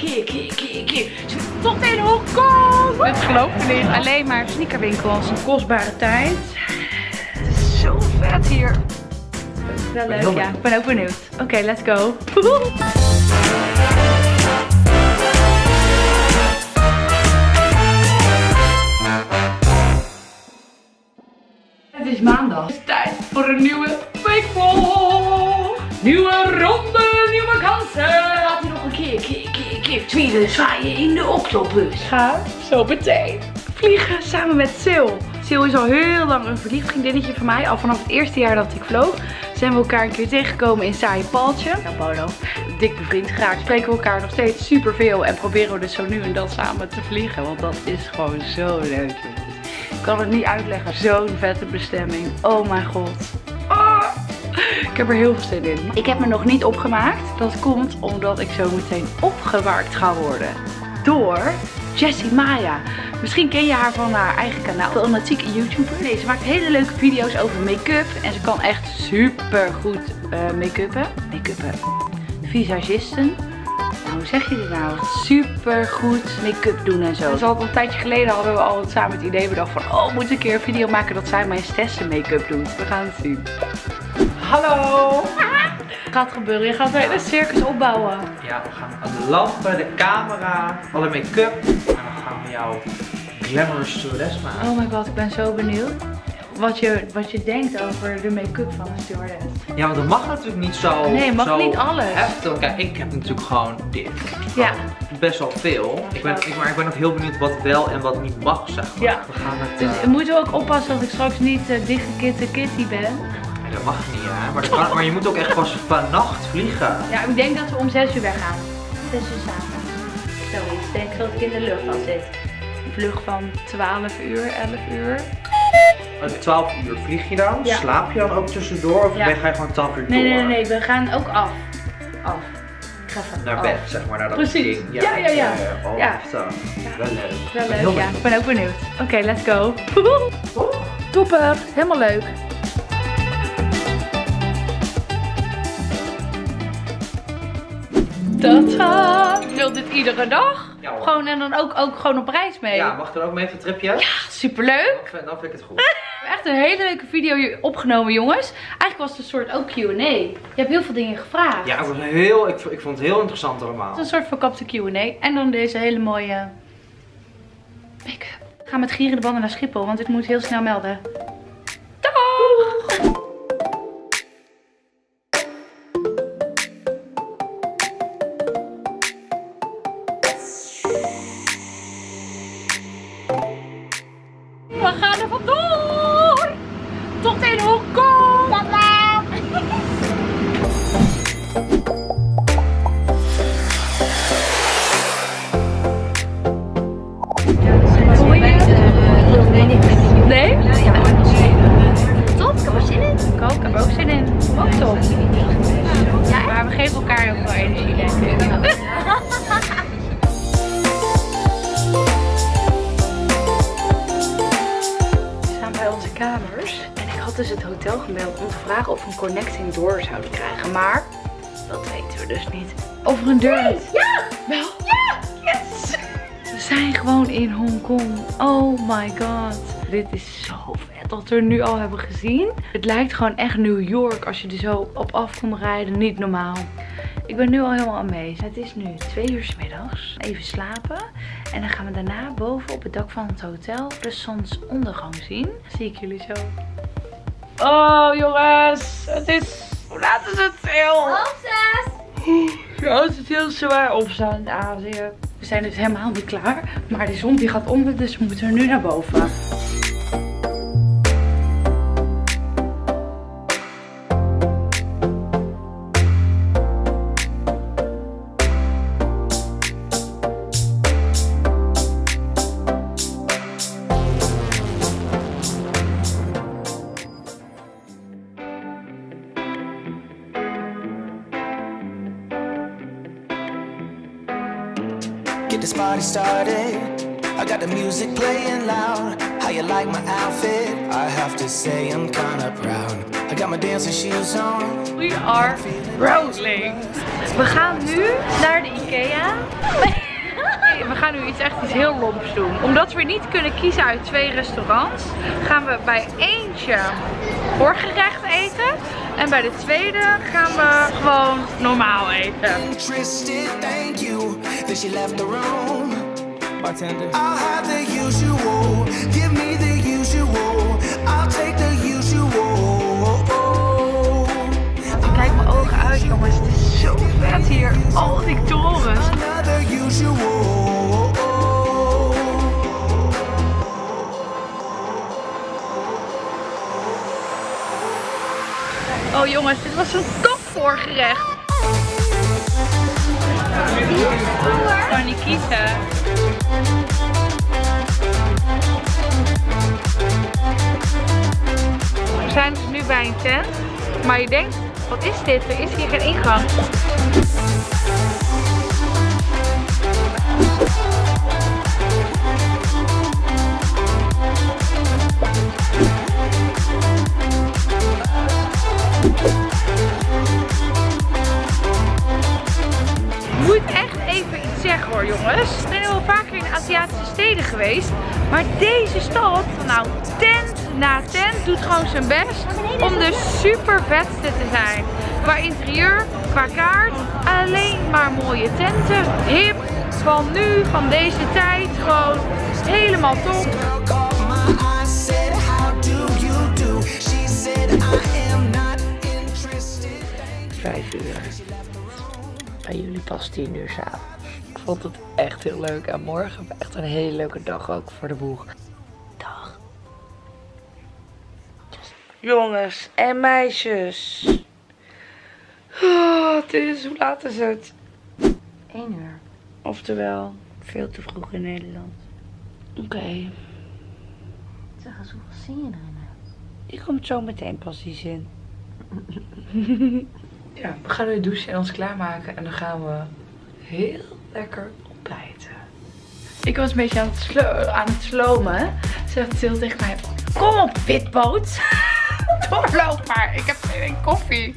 Tot in Hongkong! Dit geloof je niet. Alleen maar sneakerwinkels. Een kostbare tijd. Het is zo vet hier. Wel leuk, ja. Ik ben ook benieuwd. Oké, let's go. Het is maandag. Het is tijd voor een nieuwe weekvlog. Nieuwe ronde, nieuwe kansen. Laten we nog een keer tweeden zwaaien in de octopus. Ga zo meteen vliegen samen met Sil. Sil is al heel lang een verliefd vriendinnetje van mij. Al vanaf het eerste jaar dat ik vloog zijn we elkaar een keer tegengekomen in Saaie Paltje. Nou, Polo, dik bevriend geraakt. Spreken we elkaar nog steeds super veel. En proberen we dus zo nu en dan samen te vliegen. Want dat is gewoon zo leuk. Ik kan het niet uitleggen. Zo'n vette bestemming. Oh mijn god. Oh, ik heb er heel veel zin in. Ik heb me nog niet opgemaakt. Dat komt omdat ik zo meteen opgewaakt ga worden. Door Jessie Maya. Misschien ken je haar van haar eigen kanaal. Een fanatieke YouTuber. Nee, ze maakt hele leuke video's over make-up. En ze kan echt super goed make-uppen. Visagisten. Nou, hoe zeg je dit nou? Super goed make-up doen en zo. Dus al een tijdje geleden hadden we al samen het idee bedacht van... Oh, moet ik een keer een video maken dat zij mijn testen make-up doet. We gaan het zien. Hallo! Wat gaat gebeuren? Je gaat een hele circus opbouwen. Ja, we gaan de lampen, de camera, alle make-up. En dan gaan we jou glamorous stewardess maken. Oh my god, ik ben zo benieuwd. Wat je denkt over de make-up van een stewardess. Ja, want dat mag natuurlijk niet zo. Nee, mag niet alles. Heftig. Kijk, ik heb natuurlijk gewoon dit. Ja. Best wel veel. Maar ik ben ook heel benieuwd wat wel en wat niet mag, zeg maar. Ja. We gaan het, Dus moeten we ook oppassen dat ik straks niet dikke kitty ben. Dat mag niet, hè. Maar je moet ook echt pas vannacht vliegen. Ja, ik denk dat we om 6 uur weggaan. 6 uur samen. Zoiets. Ik denk dat ik in de lucht al zit. Een vlucht van 12 uur, 11 uur. 12 uur vlieg je dan? Ja. Slaap je dan ook tussendoor? Of ga je gewoon 12 uur door? Nee. We gaan ook af. Ik ga van naar bed, zeg maar. Naar dat precies. ding. Ja. Oh, Ja. Zo. Wel leuk. Wel leuk, ja. Ik ben ook benieuwd. Oké, let's go. Topper. Helemaal leuk. Tada! Ik wil dit iedere dag. Ja, gewoon en dan ook gewoon op reis mee. Ja, mag er ook mee voor een tripje? Ja, superleuk. Dan vind ik het goed. We hebben echt een hele leuke video opgenomen, jongens. Eigenlijk was het een soort ook Q&A. Je hebt heel veel dingen gevraagd. Ja, ik vond het heel interessant allemaal. Het is een soort verkapte Q&A. En dan deze hele mooie make-up. Ik ga met gierende banden naar Schiphol, want ik moet heel snel melden. Dag! We gaan er vandoor! Tot in Hongkong! Papa! Nee? Top, ik heb er zin in. Ik ook, ik heb er ook zin in. Ook top. Ja, maar we geven elkaar ook wel energie, denk ik. Kamers. En ik had dus het hotel gemaild om te vragen of we een connecting door zouden krijgen. Maar dat weten we dus niet. Of er een deur is. Ja! Wel? Ja! Yes! We zijn gewoon in Hongkong. Oh my god. Dit is zo vet dat we er nu al hebben gezien. Het lijkt gewoon echt New York als je er zo op af kon rijden. Niet normaal. Ik ben nu al helemaal amazed. Het is nu 2 uur 's middags. Even slapen. En dan gaan we daarna boven op het dak van het hotel de zonsondergang zien. Zie ik jullie zo. Oh jongens. Het is... Hoe laat is het veel? Half 6. Ja, het is heel zwaar opstaan in Azië. We zijn dus helemaal niet klaar. Maar de zon die gaat onder, dus we moeten er nu naar boven. Get this party started. I got the music playing loud. How you like my outfit? I have to say I'm kinda proud. I got my dancing shoes on. We are rolling. We gaan nu naar de IKEA. We gaan nu iets heel lomps doen. Omdat we niet kunnen kiezen uit 2 restaurants, gaan we bij eentje voorgerecht eten. En bij de tweede gaan we gewoon normaal eten. Interested, thank you. Then she left the room. Bartender. I'll have the usual. Give me the usual. I'll take the usual. Kijk mijn ogen uit, jongens. Het is zo vet hier. Al die torens. Another usual. Oh jongens, dit was een topvoorgerecht. Kan niet kiezen. We zijn dus nu bij een tent. Maar je denkt, wat is dit? Er is hier geen ingang. Ik moet echt even iets zeggen hoor jongens. Ik ben wel vaker in Aziatische steden geweest. Maar deze stad, nou tent na tent, doet gewoon zijn best om de super vetste te zijn. Qua interieur, qua kaart, alleen maar mooie tenten. Hip, van nu, van deze tijd, gewoon helemaal top. 5 uur. Bij jullie pas 10 uur 's avonds. Ik vond het echt heel leuk. En morgen hebben we echt een hele leuke dag ook voor de boeg. Dag. Jongens en meisjes. Oh, hoe laat is het? 1 uur. Oftewel, veel te vroeg in Nederland. Oké. Zeg eens, hoeveel zin je erin hebt? Die komt zo meteen pas die zin. Ja, we gaan nu douchen en ons klaarmaken. En dan gaan we heel lekker ontbijten. Ik was een beetje aan het slomen. Zegt Til tegen mij, kom op witboot. Doorloop maar, ik heb geen koffie.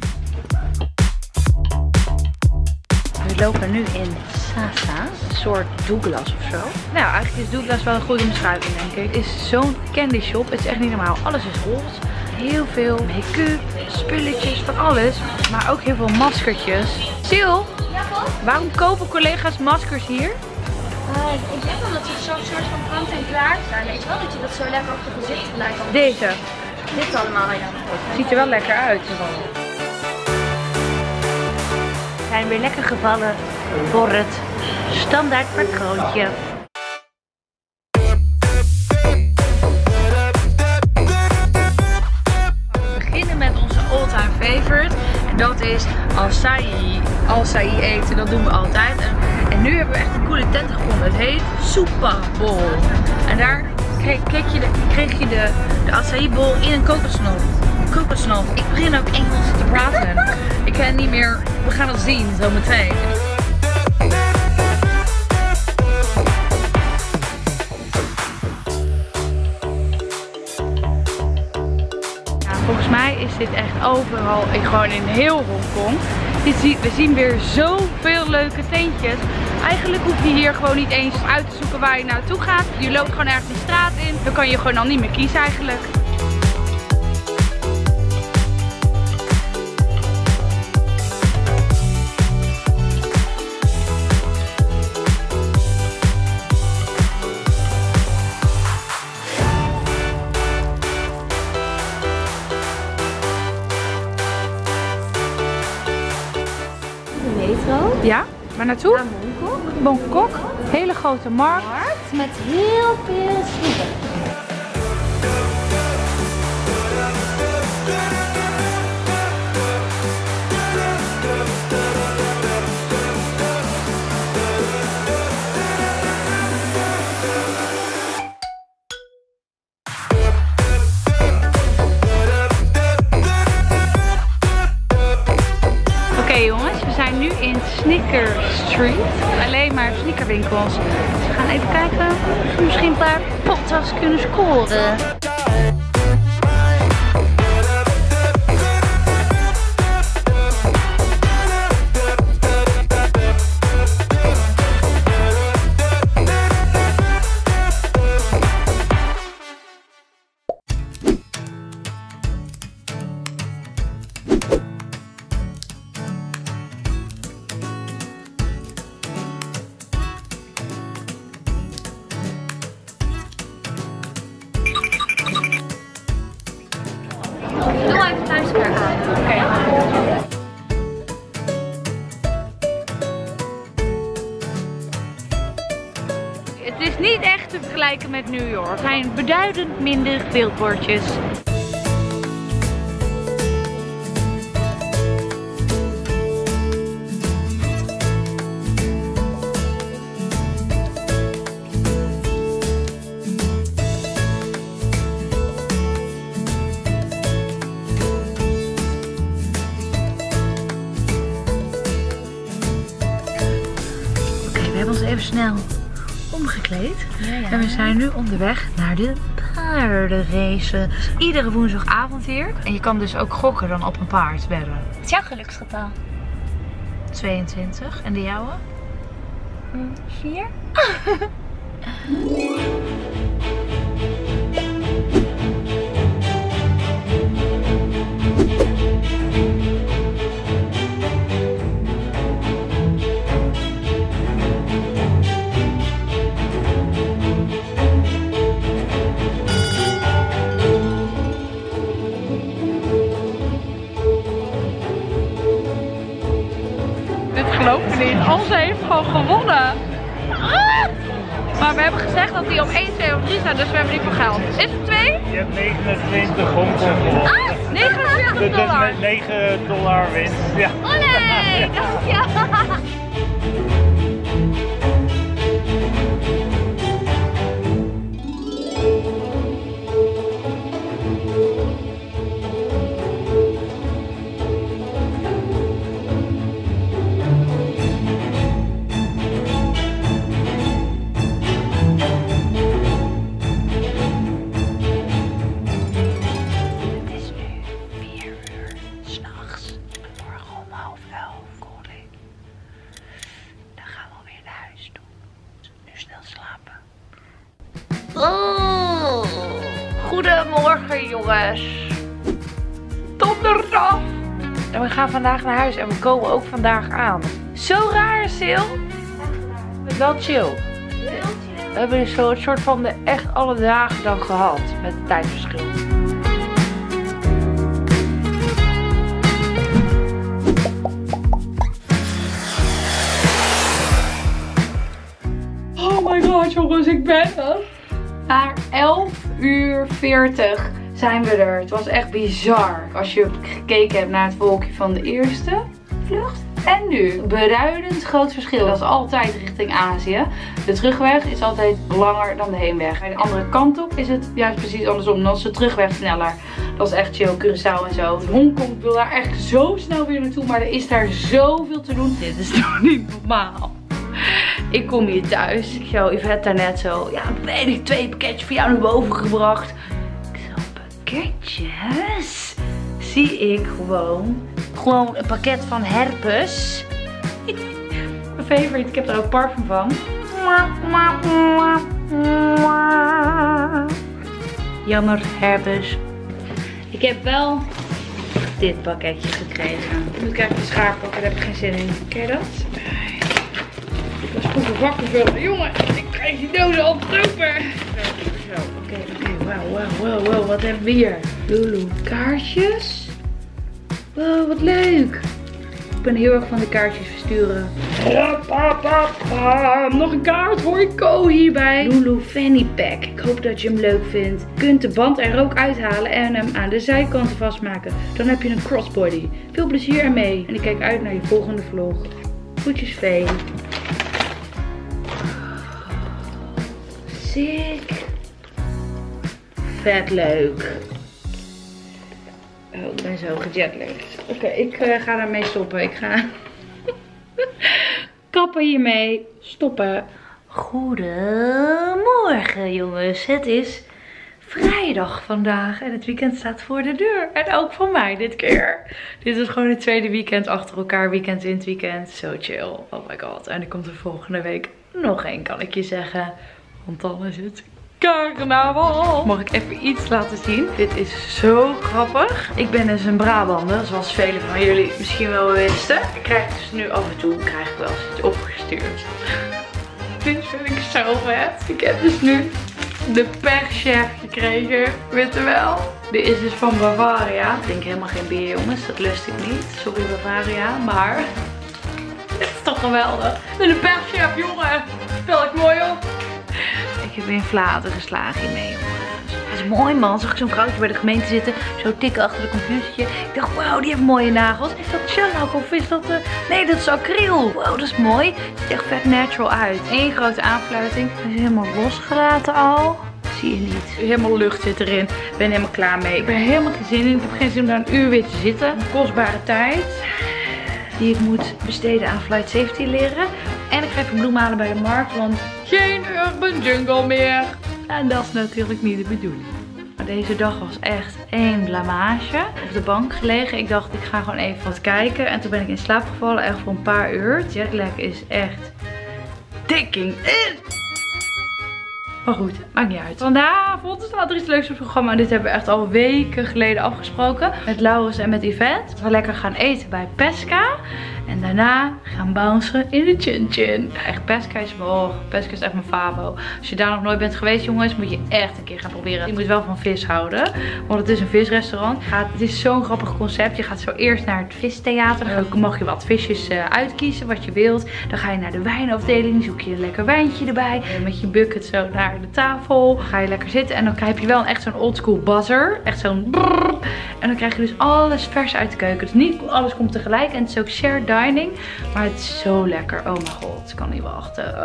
We lopen nu in Sasa, een soort Douglas of zo. Nou, eigenlijk is Douglas wel een goede omschrijving, denk ik. Het is zo'n candy shop, het is echt niet normaal. Alles is roze. Heel veel make-up, spulletjes, van alles. Maar ook heel veel maskertjes. Sil, Ja, Bob? waarom kopen collega's maskers hier? Ik denk wel dat ze zo'n soort van kant en klaar zijn. Weet je wel, dat je dat zo lekker op je gezicht gelijk kan. Deze. Dit allemaal, ja. Ziet er wel lekker uit. We zijn weer lekker gevallen voor het standaard patroontje. We beginnen met onze all-time favorite. En dat is acai. Acai eten, dat doen we altijd. En nu hebben we echt een coole tent gevonden. Het heet Super Bowl. En daar kreeg je de acai bowl in een kokosnoot. Kokosnoot. Ik begin ook Engels te praten. Ik ken niet meer. We gaan het zien zo meteen. Ja, volgens mij is dit echt overal, gewoon in heel Hongkong. We zien weer zoveel leuke tentjes. Eigenlijk hoef je hier gewoon niet eens uit te zoeken waar je naartoe gaat. Je loopt gewoon ergens de straat in. Dan kan je gewoon al niet meer kiezen eigenlijk. Metro. Ja, waar naartoe? Naar Bangkok. Bangkok. Hele grote markt. Met heel veel sneakers. Oké jongens, we zijn nu in Sneaker Street. Alleen maar sneakerwinkels. Dus we gaan even kijken of we misschien een paar potas kunnen scoren. is niet echt te vergelijken met New York. Er zijn beduidend minder billboardjes. We hebben ons even snel omgekleed. Ja. En we zijn nu onderweg naar de paardenrace. Dus iedere woensdagavond hier. En je kan dus ook gokken dan op een paard wedden. Wat is jouw geluksgetal? 22. En de jouwe? 4. Geloof me niet. Alze heeft gewoon gewonnen. Maar we hebben gezegd dat die op 1, 2 of 3 staat, dus we hebben niet veel geld. Is het 2? Je hebt 29 Hongkong gewonnen. $49. Dus met $9 winst. Ja. Olé! Dankjewel! Oh, goedemorgen jongens. Donderdag. En we gaan vandaag naar huis en we komen ook vandaag aan. Zo raar, Sil. Wel chill. We hebben dus zo een soort van de echt alle dagen dan gehad met het tijdverschil. Oh my god jongens, ik ben er. Na 11:40 zijn we er. Het was echt bizar. Als je gekeken hebt naar het wolkje van de eerste vlucht. En nu, beduidend groot verschil. Dat is altijd richting Azië. De terugweg is altijd langer dan de heenweg. Bij de andere kant op is het juist precies andersom. Dan is de terugweg sneller. Dat is echt chill, Curaçao en zo. Hongkong wil daar echt zo snel weer naartoe. Maar er is daar zoveel te doen. Dit is toch niet normaal. Ik kom hier thuis. Ik zou Yvette net zo. Ja, weet ik, 2 pakketjes voor jou naar boven gebracht. Ik zo, pakketjes? Zie ik gewoon een pakket van herpes. Mijn favorite, ik heb er ook parfum van. Jammer, herpes. Ik heb wel dit pakketje gekregen. Nu krijg ik de schaar pakken, daar heb ik geen zin in. Ken je dat? Ik was vroeger vakkenvullen. Jongen, ik krijg die dozen altijd open. Zo, oké. Wow, wat hebben we hier? Lulu, kaartjes. Wow, wat leuk. Ik ben heel erg van de kaartjes versturen. Nog een kaart voor je Ko hierbij. Lulu Fanny Pack. Ik hoop dat je hem leuk vindt. Je kunt de band er ook uithalen en hem aan de zijkanten vastmaken. Dan heb je een crossbody. Veel plezier ermee. En ik kijk uit naar je volgende vlog. Groetjes Vee. Sick. Vet leuk. Oh, ik ben zo gejetlagd. Oké, ik ga daarmee stoppen. Ik ga kappen hiermee. Stoppen. Goedemorgen jongens. Het is vrijdag vandaag en het weekend staat voor de deur. En ook voor mij dit keer. Dit is gewoon het tweede weekend achter elkaar. Weekend in het weekend. Zo chill. Oh my god. En er komt er volgende week nog één, kan ik je zeggen. Want dan is het carnaval. Mag ik even iets laten zien? Dit is zo grappig. Ik ben dus een Brabander, zoals velen van jullie misschien wel wisten. Ik krijg dus nu af en toe wel eens iets opgestuurd. Dit vind ik zo vet. Ik heb dus nu de perschef gekregen. Weet je wel? Dit is dus van Bavaria. Ik drink helemaal geen bier jongens, dat lust ik niet. Sorry Bavaria, maar het is toch geweldig. En de perschef jongen, spel ik mooi op. Ik heb weer een flater geslagen hiermee, jongens. Dat is mooi, man. Zag ik zo'n vrouwtje bij de gemeente zitten. Zo tikken achter de computertje. Ik dacht, wauw, die heeft mooie nagels. Is dat shellac of is dat... Nee, dat is acryl. Wow, dat is mooi. Het ziet echt vet natural uit. Eén grote aanfluiting. Hij is helemaal losgelaten al. Zie je niet. Helemaal lucht zit erin. Ik ben helemaal klaar mee. Ik ben helemaal geen zin in. Ik heb geen zin om daar een uur weer te zitten. Een kostbare tijd. Die ik moet besteden aan flight safety leren. En ik ga even bloemen halen bij de markt. Want geen urban jungle meer. En dat is natuurlijk niet de bedoeling. Maar deze dag was echt één blamage. Op de bank gelegen. Ik dacht, ik ga gewoon even wat kijken. En toen ben ik in slaap gevallen. Echt voor een paar uur. Jetlag is echt taking in. Maar goed, maakt niet uit. Vanavond staat er iets leuks op het programma. En dit hebben we echt al weken geleden afgesproken. Met Laurens en met Yvette. We lekker gaan eten bij Pesca. En daarna gaan bouncen in de Chin Chin. Echt, Pesca is echt mijn favo. Als je daar nog nooit bent geweest, jongens, moet je echt een keer gaan proberen. Je moet wel van vis houden. Want het is een visrestaurant. Het is zo'n grappig concept. Je gaat zo eerst naar het vistheater. Dan mag je wat visjes uitkiezen, wat je wilt. Dan ga je naar de wijnafdeling. Zoek je een lekker wijntje erbij. Met je bucket zo naar de tafel. Dan ga je lekker zitten. En dan heb je wel echt zo'n oldschool buzzer. Echt zo'n brrr. En dan krijg je dus alles vers uit de keuken. Dus niet alles komt tegelijk. En het is ook shared dining. Maar het is zo lekker. Oh mijn god. Ik kan niet wachten.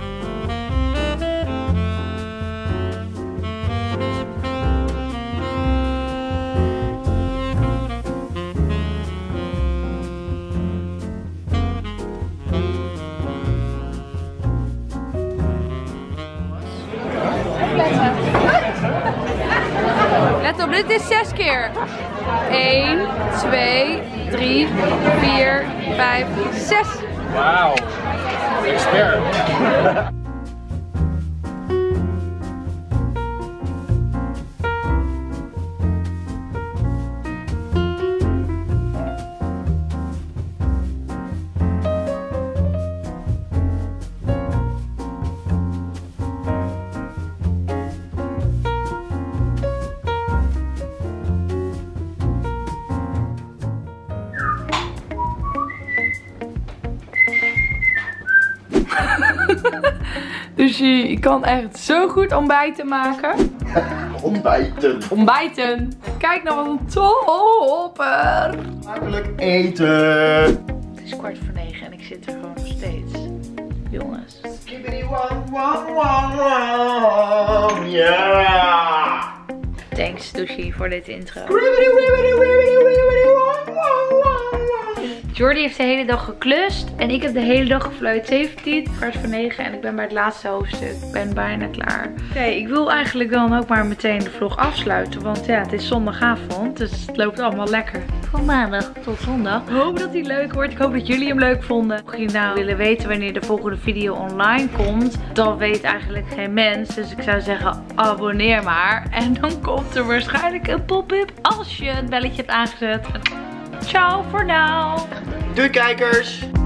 Let op, dit is 6 keer. 1, 2, 3, 4, 5, 6. Wauw. Expert. Dus je kan echt zo goed ontbijten maken. Ontbijten. Kijk nou wat een topper. Smakelijk eten. Het is 8:45 en ik zit er gewoon nog steeds. Jongens. Yeah. Thanks Sushi voor dit intro. Jordi heeft de hele dag geklust en ik heb de hele dag gefluit 17, 8:45 en ik ben bij het laatste hoofdstuk. Ik ben bijna klaar. Oké, ik wil eigenlijk dan ook maar meteen de vlog afsluiten, want ja, het is zondagavond, dus het loopt allemaal lekker. Van maandag tot zondag. Ik hoop dat hij leuk wordt. Ik hoop dat jullie hem leuk vonden. Mocht je nou willen weten wanneer de volgende video online komt, dan weet eigenlijk geen mens. Dus ik zou zeggen, abonneer maar. En dan komt er waarschijnlijk een pop-up als je het belletje hebt aangezet. Ciao voor nu. Doei kijkers.